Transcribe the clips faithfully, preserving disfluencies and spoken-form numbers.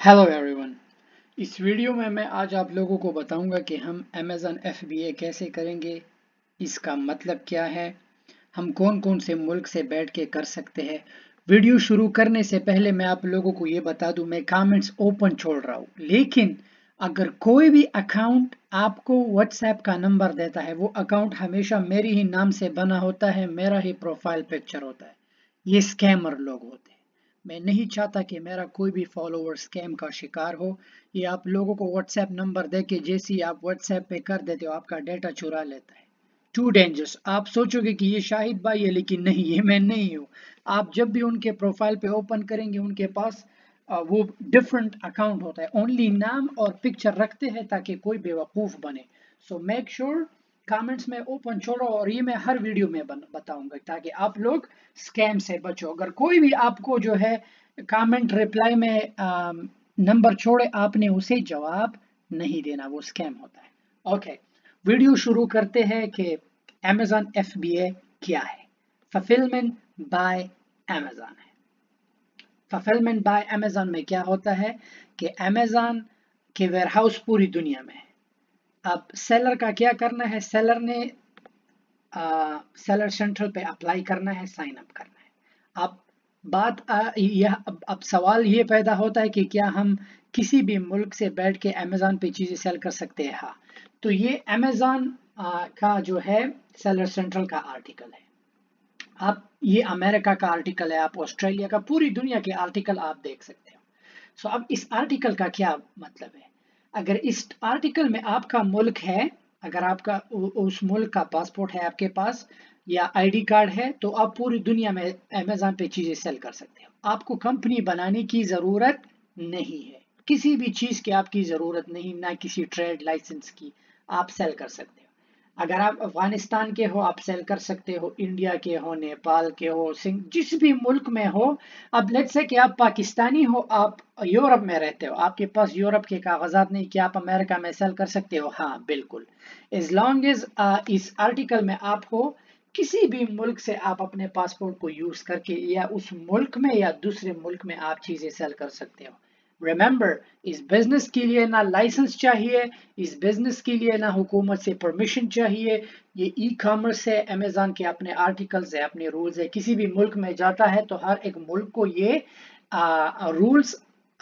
Hello everyone. इस video में मैं आज आप लोगों को बताऊंगा कि हम अमेज़न एफ बी ए कैसे करेंगे, इसका मतलब क्या है, हम कौन कौन से मुल्क से बैठ के कर सकते हैं। वीडियो शुरू करने से पहले मैं आप लोगों को ये बता दूं, मैं कमेंट्स ओपन छोड़ रहा हूँ, लेकिन अगर कोई भी अकाउंट आपको व्हाट्सएप का नंबर देता है, वो अकाउंट हमेशा मेरे ही नाम से बना होता है, मेरा ही प्रोफाइल पिक्चर होता है। ये स्कैमर लोग होते हैं। मैं नहीं चाहता कि मेरा कोई भी फॉलोवर स्कैम का शिकार हो। ये आप लोगों को व्हाट्सएप नंबर दे के जैसे ही आप व्हाट्सएप पे कर देते हो, आपका डेटा चुरा लेता है। Too dangerous. आप सोचोगे कि ये शाहिद भाई है, लेकिन नहीं, ये मैं नहीं हूँ। आप जब भी उनके प्रोफाइल पे ओपन करेंगे, उनके पास अ, वो डिफरेंट अकाउंट होता है, ओनली नाम और पिक्चर रखते हैं ताकि कोई बेवकूफ़ बने। सो मेक श्योर कमेंट्स में ओपन छोड़ो, और ये मैं हर वीडियो में बताऊंगा ताकि आप लोग स्कैम से बचो। अगर कोई भी आपको जो है कमेंट रिप्लाई में नंबर छोड़े, आपने उसे जवाब नहीं देना, वो स्कैम होता है। ओके, वीडियो शुरू करते हैं कि अमेज़न एफ बी ए क्या है। फुलफिलमेंट बाय अमेज़न है। फुलफिलमेंट बाय अमेज़न में क्या होता है कि अमेज़न के वेयरहाउस पूरी दुनिया में है। अब सेलर का क्या करना है, सेलर ने सेलर सेंट्रल पे अप्लाई करना है, साइन अप करना है। अब बात आ, यह अब, अब सवाल ये पैदा होता है कि क्या हम किसी भी मुल्क से बैठ के अमेज़न पे चीज़ें सेल कर सकते हैं। हाँ, तो ये अमेज़न का जो है सेलर सेंट्रल का आर्टिकल है। आप ये अमेरिका का आर्टिकल है, आप ऑस्ट्रेलिया का, पूरी दुनिया के आर्टिकल आप देख सकते हो। सो अब इस आर्टिकल का क्या मतलब है। अगर इस आर्टिकल में आपका मुल्क है, अगर आपका उस मुल्क का पासपोर्ट है आपके पास या आईडी कार्ड है, तो आप पूरी दुनिया में अमेज़न पे चीज़ें सेल कर सकते हो। आपको कंपनी बनाने की ज़रूरत नहीं है, किसी भी चीज़ की आपकी ज़रूरत नहीं, ना किसी ट्रेड लाइसेंस की। आप सेल कर सकते हो। अगर आप अफगानिस्तान के हो, आप सेल कर सकते हो, इंडिया के हो, नेपाल के हो, सिंह जिस भी मुल्क में हो। अब लेट्स से कि आप पाकिस्तानी हो, आप यूरोप में रहते हो, आपके पास यूरोप के कागजात नहीं, क्या आप अमेरिका में सेल कर सकते हो? हाँ, बिल्कुल। एज लॉन्ग एज इस आर्टिकल में आप हो, किसी भी मुल्क से आप अपने पासपोर्ट को यूज करके या उस मुल्क में या दूसरे मुल्क में आप चीजें सेल कर सकते हो। रिमेंबर, इस बिजनेस के लिए ना लाइसेंस चाहिए, इस बिजनेस के लिए ना हुकूमत से परमिशन चाहिए। ये ई कॉमर्स है, अमेज़न के अपने आर्टिकल्स है, अपने रूल्स है। किसी भी मुल्क में जाता है तो हर एक मुल्क को ये रूल्स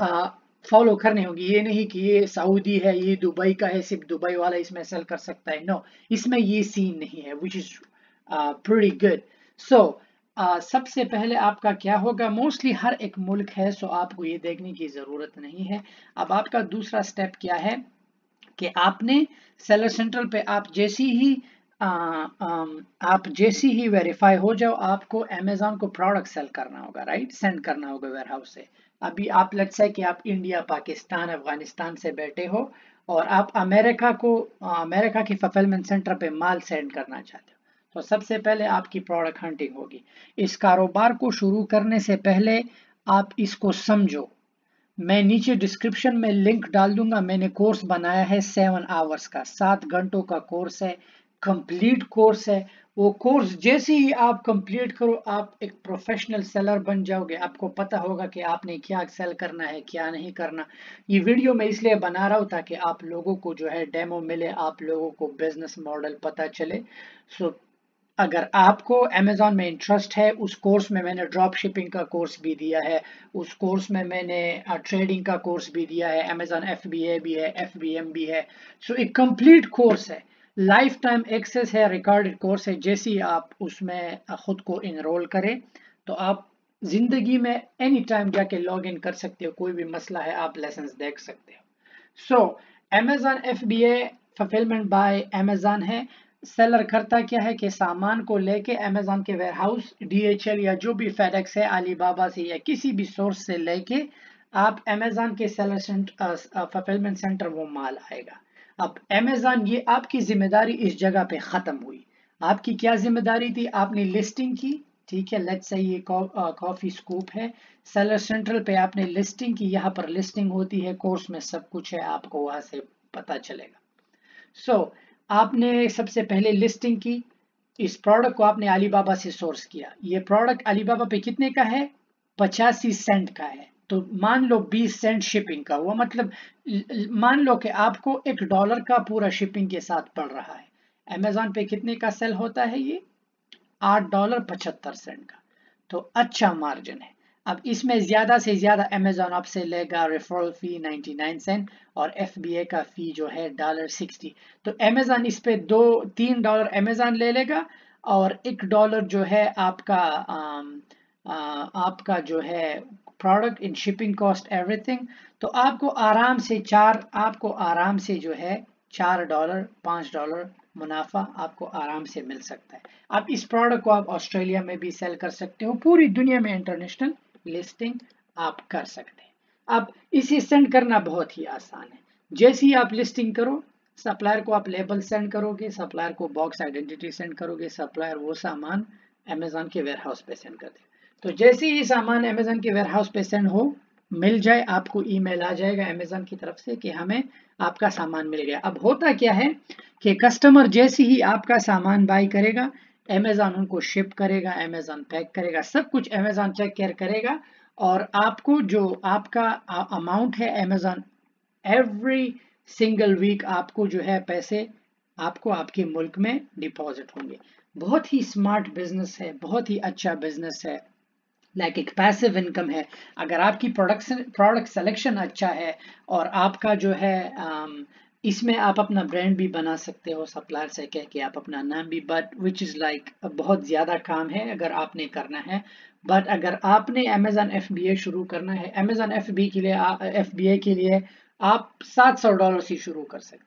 फॉलो करने होंगे। ये नहीं कि ये सऊदी है, ये दुबई का है, सिर्फ दुबई वाला इसमें सेल कर सकता है। नो, इसमें ये सीन नहीं है, which is pretty good. So Uh, सबसे पहले आपका क्या होगा, मोस्टली हर एक मुल्क है, सो आपको ये देखने की ज़रूरत नहीं है। अब आपका दूसरा स्टेप क्या है कि आपने सेलर सेंट्रल पे आप जैसी ही आ, आ, आप जैसी ही वेरीफाई हो जाओ, आपको अमेज़न को प्रोडक्ट सेल करना होगा, राइट, सेंड करना होगा वेयर हाउस से। अभी आप लेट्स से कि आप इंडिया, पाकिस्तान, अफगानिस्तान से बैठे हो और आप अमेरिका को अमेरिका की फुलफिलमेंट सेंटर पे माल सेंड करना चाहते हो, तो सबसे पहले आपकी प्रोडक्ट हंटिंग होगी। इस कारोबार को शुरू करने से पहले आप इसको समझो। मैं नीचे डिस्क्रिप्शन में लिंक डाल दूंगा। मैंने कोर्स बनाया है सेवन आवर्स का, सात घंटों का कोर्स है, कंप्लीट कोर्स है। वो कोर्स जैसे ही आप कंप्लीट करो, आप एक प्रोफेशनल सेलर बन जाओगे। आपको पता होगा कि आपने क्या सेल करना है, क्या नहीं करना। ये वीडियो मैं इसलिए बना रहा हूँ ताकि आप लोगों को जो है डेमो मिले, आप लोगों को बिजनेस मॉडल पता चले। सो अगर आपको अमेज़न में इंटरेस्ट है, उस कोर्स में मैंने ड्रॉप शिपिंग का कोर्स भी दिया है, उस कोर्स में मैंने ट्रेडिंग का कोर्स भी दिया है, अमेज़न एफ बी ए भी है, एफ बी एम भी है। सो एक कंप्लीट कोर्स है, लाइफ टाइम एक्सेस है, रिकॉर्डेड कोर्स है। जैसे ही आप उसमें खुद को इनरोल करें, तो आप जिंदगी में एनी टाइम जाके लॉग इन कर सकते हो, कोई भी मसला है आप लेसन्स देख सकते हो। So Amazon F B A fulfilment by Amazon है। सेलर करता क्या है कि सामान को लेके अमेज़न के वेयरहाउस, डी एच एल या जो भी फेडेक्स है, अलीबाबा से या किसी भी सोर्स से लेके आप अमेज़न के सेलर फुलफिलमेंट सेंटर वो माल आएगा। अब अमेज़न, ये आपकी जिम्मेदारी इस जगह पे खत्म हुई। आपकी क्या जिम्मेदारी थी, आपने लिस्टिंग की, ठीक है, लेट्स से ये कॉफी स्कूप है, सेलर सेंट्रल पे आपने लिस्टिंग की, यहाँ पर लिस्टिंग होती है, कोर्स में सब कुछ है, आपको वहां से पता चलेगा। सो so, आपने सबसे पहले लिस्टिंग की, इस प्रोडक्ट को आपने अलीबाबा से सोर्स किया। ये प्रोडक्ट अलीबाबा पे कितने का है, पचासी सेंट का है। تو مان لو بیس سینٹ شپنگ کا ہوا، مطلب مان لو کہ آپ کو ایک ڈالر کا پورا شپنگ کے ساتھ پڑ رہا ہے. امیزون پہ کتنے کا سیل ہوتا ہے؟ یہ آٹھ ڈالر پچہتر سینٹ کا. تو اچھا مارجن ہے. اب اس میں زیادہ سے زیادہ امیزون آپ سے لے گا referral fee ninety nine cent اور ایف بی اے کا فی جو ہے ڈالر سکسٹی. تو امیزون اس پہ دو تین ڈالر امیزون لے لے گا اور ایک ڈالر جو ہے آپ کا آم, آ, آپ کا جو ہے product in shipping cost everything. تو آپ کو آرام سے چار آپ کو آرام سے جو ہے چار ڈالر پانچ ڈالر منافع آپ کو آرام سے مل سکتا ہے. اب اس پروڈکٹ کو آپ آسٹریلیا میں بھی سیل کر سکتے ہو، پوری دنیا میں انٹرنیشنل لسٹنگ آپ کر سکتے ہیں. اب اسے سینڈ کرنا بہت ہی آسان ہے. جیسے ہی آپ لسٹنگ کرو، سپلائر کو آپ لیبل سینڈ کرو گے، سپلائر کو باکس آئیڈینٹی سینڈ کرو گے، سپلائر وہ سامان امیزون کے ویئر ہاؤس پہ سینڈ کر دے. تو جیسے ہی سامان امیزون کے ویئر ہاؤس پہ سینڈ ہو مل جائے، آپ کو ای میل آ جائے گا امیزون کی طرف سے کہ ہمیں آپ کا سامان مل گیا. اب ہوتا کیا ہے کہ کسٹمر جیسے ہی آپ کا سامان بائی کرے گا، امیزون ان کو شپ کرے گا، امیزون پیک کرے گا، سب کچھ امیزون چیک کیئر کرے گا اور آپ کو جو آپ کا اماؤنٹ ہے امیزون ایوری سنگل ویک آپ کو جو ہے پیسے آپ کو آپ کے ملک میں ڈپازٹ ہوں گے. بہت ہی اسمارٹ بزنس ہے، بہت ہی اچھا بزنس ہے، لائک ایک پیسو انکم ہے. اگر آپ کی پروڈکشن پروڈکٹ سلیکشن اچھا ہے اور آپ کا جو ہے اس میں آپ اپنا برانڈ بھی بنا سکتے ہو، سپلائر سے کہہ کے آپ اپنا نام بھی، بٹ وچ از لائک بہت زیادہ کام ہے اگر آپ نے کرنا ہے. بٹ اگر آپ نے امیزون ایف بی اے شروع کرنا ہے، امیزون ایف بی کے لیے ایف بی اے کے لیے آپ سات سو ڈالر سے شروع کر سکتے ہیں.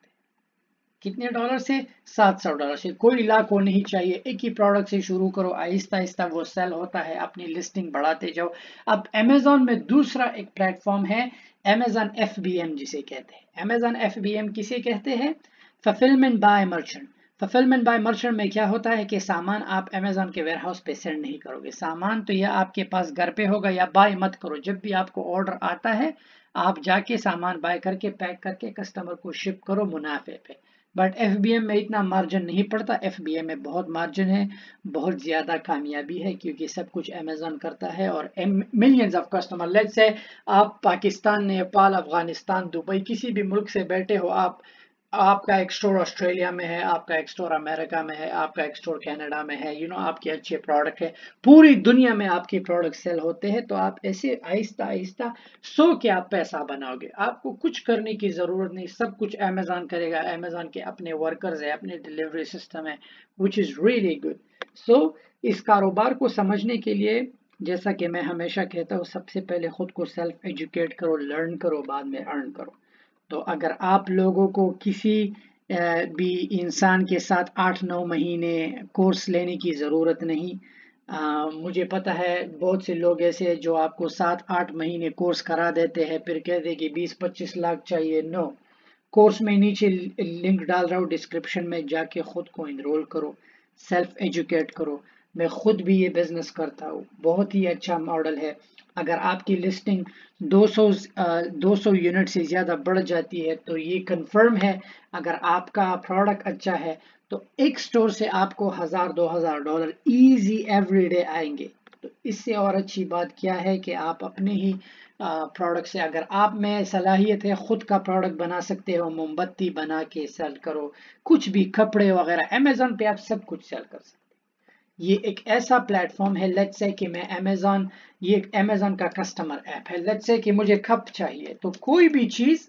کتنے ڈالر سے؟ سات سو ڈالر سے. کوئی لاکھ کو نہیں چاہیے، ایک ہی پروڈکٹ سے شروع کرو، آہستہ آہستہ وہ سیل ہوتا ہے، اپنی لسٹنگ بڑھاتے جاؤ. اب امیزون میں دوسرا ایک پلیٹ فارم ہے امیزون ایف بی ایم جسے کہتے ہیں. امیزون ایف بی ایم کسے کہتے ہیں؟ Fulfilment by merchant. Fulfilment by merchant میں کیا ہوتا ہے کہ سامان آپ امیزون کے ویئر ہاؤس پہ سینڈ نہیں کرو گے، سامان تو یا آپ کے پاس گھر پہ ہوگا یا بائی مت کرو. جب بھی آپ کو آرڈر آتا ہے آپ جا کے سامان بائی کر کے پیک کر کے کسٹمر کو شپ کرو منافع پہ. بٹ ایف بی ایم میں اتنا مارجن نہیں پڑتا. ایف بی ایم میں بہت مارجن ہے، بہت زیادہ کامیابی ہے کیونکہ سب کچھ امیزون کرتا ہے اور millions of customer. Let's say آپ پاکستان، نیپال، افغانستان، دبئی کسی بھی ملک سے بیٹھے ہو، آپ آپ کا ایک سٹور آسٹریلیا میں ہے، آپ کا ایک سٹور امریکہ میں ہے، آپ کا ایک سٹور کینیڈا میں ہے، یو نو آپ کے اچھے پروڈکٹ ہے، پوری دنیا میں آپ کے پروڈکٹ سیل ہوتے ہیں. تو آپ ایسے آہستہ آہستہ سو کے آپ پیسہ بناؤ گے. آپ کو کچھ کرنے کی ضرورت نہیں، سب کچھ امیزون کرے گا. امیزون کے اپنے ورکرز ہیں، اپنے ڈلیوری سسٹم ہے، which is really good. So اس کاروبار کو سمجھنے کے لیے جیسا کہ میں ہمیشہ کہتا ہوں، سب سے پہلے خود کو سیلف ایجوکیٹ کرو، لرن کرو، بعد میں ارن کرو. تو اگر آپ لوگوں کو کسی بھی انسان کے ساتھ آٹھ نو مہینے کورس لینے کی ضرورت نہیں. آ, مجھے پتا ہے بہت سے لوگ ایسے جو آپ کو سات آٹھ مہینے کورس کرا دیتے ہیں پھر کہتے ہیں کہ بیس پچیس لاکھ چاہیے. نو، کورس میں نیچے لنک ڈال رہا ہوں ڈسکرپشن میں، جا کے خود کو انرول کرو، سیلف ایجوکیٹ کرو. میں خود بھی یہ بزنس کرتا ہوں، بہت ہی اچھا ماڈل ہے. اگر آپ کی لسٹنگ دو سو دو سو یونٹ سے زیادہ بڑھ جاتی ہے تو یہ کنفرم ہے اگر آپ کا پروڈکٹ اچھا ہے تو ایک سٹور سے آپ کو ہزار دو ہزار ڈالر ایزی ایوری ڈے آئیں گے. تو اس سے اور اچھی بات کیا ہے کہ آپ اپنے ہی پروڈکٹ سے، اگر آپ میں صلاحیت ہے خود کا پروڈکٹ بنا سکتے ہو، موم بتی بنا کے سیل کرو، کچھ بھی کپڑے وغیرہ امیزون پہ آپ سب کچھ سیل کر سکتے. یہ ایک ایسا پلیٹ فارم ہے، لیٹس سے کہ میں امیزون یہ ایک امیزون کا کسٹمر ایپ ہے. لیٹس سے کہ مجھے کپ چاہیے تو کوئی بھی چیز،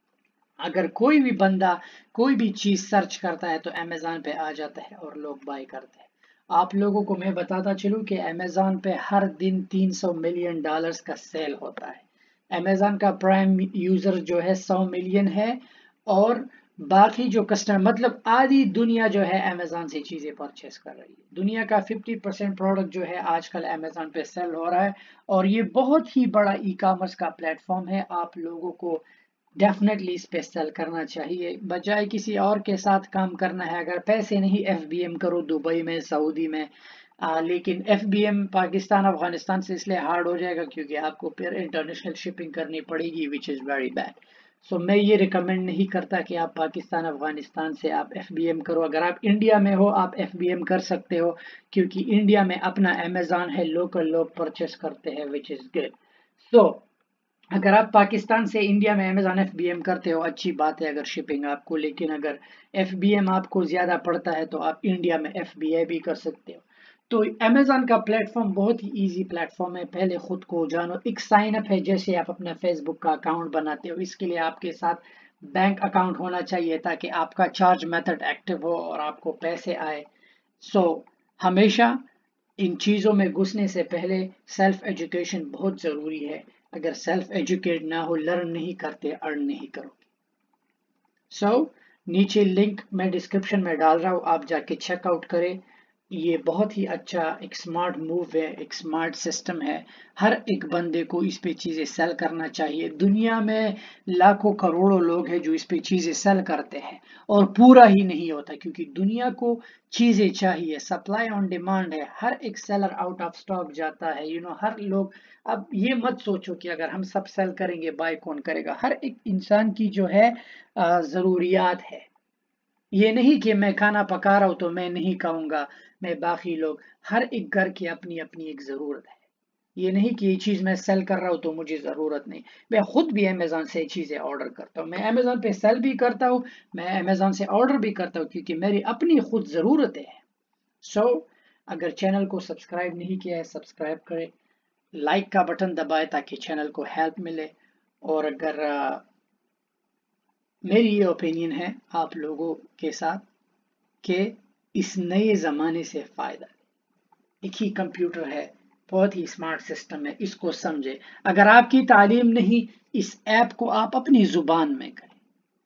اگر کوئی بھی بندہ کوئی بھی چیز سرچ کرتا ہے تو امیزون پہ آ جاتا ہے اور لوگ بائی کرتے ہیں. آپ لوگوں کو میں بتاتا چلوں کہ امیزون پہ ہر دن تین سو ملین ڈالرز کا سیل ہوتا ہے. امیزون کا پرائم یوزر جو ہے سو ملین ہے اور باقی جو کسٹمر مطلب آدھی دنیا جو ہے امیزون سے چیزیں پرچیز کر رہی ہے. دنیا کا ففٹی پرسینٹ پروڈکٹ جو ہے آج کل امیزون پہ سیل ہو رہا ہے اور یہ بہت ہی بڑا ای کامرس کا پلیٹ فارم ہے. آپ لوگوں کو ڈیفینیٹلی اس پہ سیل کرنا چاہیے بجائے کسی اور کے ساتھ کام کرنا ہے. اگر پیسے نہیں ایف بی ایم کرو دبئی میں، سعودی میں. آ, لیکن F B M Pakistan Afghanistan سے اس لیے ہارڈ ہو جائے گا کیونکہ آپ کو پھر انٹرنیشنل شپنگ کرنی پڑے گی وچ از ویری بیڈ. سو میں یہ ریکمینڈ نہیں کرتا کہ آپ پاکستان افغانستان سے آپ ایف بی ایم کرو. اگر آپ انڈیا میں ہو آپ ایف بی ایم کر سکتے ہو کیونکہ انڈیا میں اپنا امیزون ہے، لوکل لوگ پرچیز کرتے ہیں وچ از گڈ. سو अगर आप पाकिस्तान से इंडिया में अमेजॉन एफ बी एम करते हो अच्छी बात है अगर शिपिंग आपको, लेकिन अगर एफ बी एम आपको ज़्यादा पड़ता है तो आप इंडिया में एफ बी आई भी कर सकते हो। तो अमेजॉन का प्लेटफॉर्म बहुत ही इजी प्लेटफॉर्म है। पहले खुद को जानो, एक साइन अप है जैसे आप अपना फेसबुक का अकाउंट बनाते हो। इसके लिए आपके साथ बैंक अकाउंट होना चाहिए ताकि आपका चार्ज मेथड एक्टिव हो और आपको पैसे आए। सो so, हमेशा इन चीज़ों में घुसने से पहले सेल्फ एजुकेशन बहुत ज़रूरी है। अगर सेल्फ एजुकेट ना हो, लर्न नहीं करते, अर्न नहीं करोगे। सो so, नीचे लिंक मैं डिस्क्रिप्शन में डाल रहा हूँ, आप जाके चेकआउट करें। ये बहुत ही अच्छा एक स्मार्ट मूव है, एक स्मार्ट सिस्टम है। हर एक बंदे को इस पे चीज़ें सेल करना चाहिए। दुनिया में लाखों करोड़ों लोग हैं जो इस पे चीज़ें सेल करते हैं और पूरा ही नहीं होता, क्योंकि दुनिया को चीज़ें चाहिए, सप्लाई ऑन डिमांड है। हर एक सेलर आउट ऑफ स्टॉक जाता है, यू you नो know, हर लोग। अब ये मत सोचो कि अगर हम सब सेल करेंगे बाय कौन करेगा। हर एक इंसान की जो है ज़रूरियात है। ये नहीं कि मैं खाना पका रहा हूँ तो मैं नहीं खाऊंगा, मैं बाकी लोग, हर एक घर की अपनी अपनी एक ज़रूरत है। ये नहीं कि ये चीज़ मैं सेल कर रहा हूँ तो मुझे ज़रूरत नहीं। मैं खुद भी अमेज़ॉन से चीज़ें ऑर्डर करता हूँ, मैं अमेज़ॉन पे सेल भी करता हूँ, मैं अमेज़ॉन से ऑर्डर भी करता हूँ, क्योंकि मेरी अपनी खुद ज़रूरतें हैं। सो so, अगर चैनल को सब्सक्राइब नहीं किया है सब्सक्राइब करें, लाइक का बटन दबाएं ताकि चैनल को हेल्प मिले। और अगर आ, मेरी ये ओपिनियन है आप लोगों के साथ कि इस नए ज़माने से फ़ायदा, एक ही कंप्यूटर है, बहुत ही स्मार्ट सिस्टम है, इसको समझे। अगर आपकी तालीम नहीं, इस ऐप को आप अपनी ज़ुबान में करें,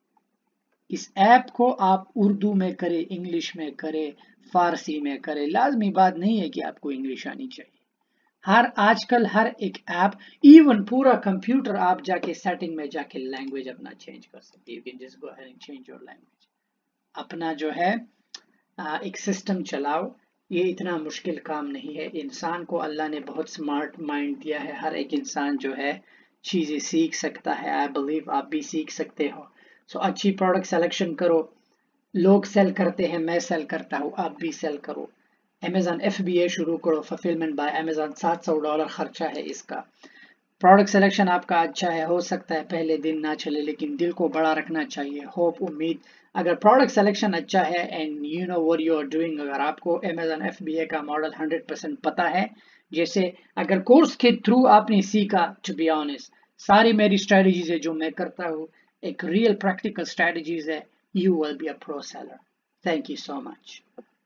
इस ऐप को आप उर्दू में करें, इंग्लिश में करें, फारसी में करें। लाजमी बात नहीं है कि आपको इंग्लिश आनी चाहिए। हर आजकल हर एक ऐप, इवन पूरा कंप्यूटर, आप जाके सेटिंग में जाके लैंग्वेज अपना चेंज कर सकते हैं। You can just go ahead and change your language. अपना जो है एक सिस्टम चलाओ। ये इतना मुश्किल काम नहीं है। इंसान को अल्लाह ने बहुत स्मार्ट माइंड दिया है। हर एक इंसान जो है चीज़ें सीख सकता है। आई बिलीव आप भी सीख सकते हो। सो so, अच्छी प्रोडक्ट सिलेक्शन करो। लोग सेल करते हैं, मैं सेल करता हूँ, आप भी सेल करो। अमेजॉन एफ बी ए शुरू करो, फुलफिलमेंट बाय अमेजॉन। सात सौ डॉलर खर्चा है इसका। प्रोडक्ट सिलेक्शन आपका अच्छा है, हो सकता है पहले दिन ना चले, लेकिन दिल को बड़ा रखना चाहिए, होप, उम्मीद। अगर प्रोडक्ट सिलेक्शन अच्छा है and you know what you are doing, अगर आपको अमेजॉन एफ बी ए का मॉडल हंड्रेड परसेंट पता है, जैसे अगर कोर्स के थ्रू आपने सीखा, टू बी ऑनेस्ट सारी मेरी स्ट्रेटजीज है जो मैं करता हूँ, एक रियल प्रैक्टिकल स्ट्रेटजीज है, you will be a pro seller. Thank you so much.